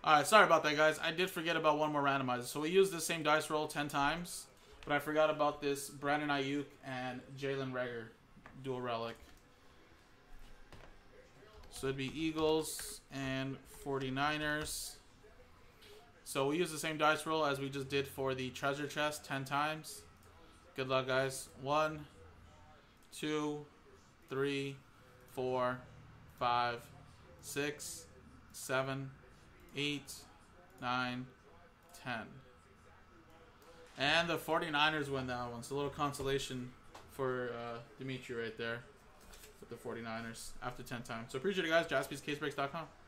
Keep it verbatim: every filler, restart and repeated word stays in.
Alright, sorry about that, guys. I did forget about one more randomizer. So we used the same dice roll ten times, but I forgot about this Brandon Ayuk and Jalen Reagor dual relic. So it'd be Eagles and forty-niners. So we use the same dice roll as we just did for the treasure chest ten times. Good luck, guys. One, two, three, four, five, six, seven, eight, nine, ten. And the forty-niners win that one. So a little consolation for uh, Dimitri right there with the forty-niners after ten times. So appreciate it, guys. Jaspys Case Breaks dot com.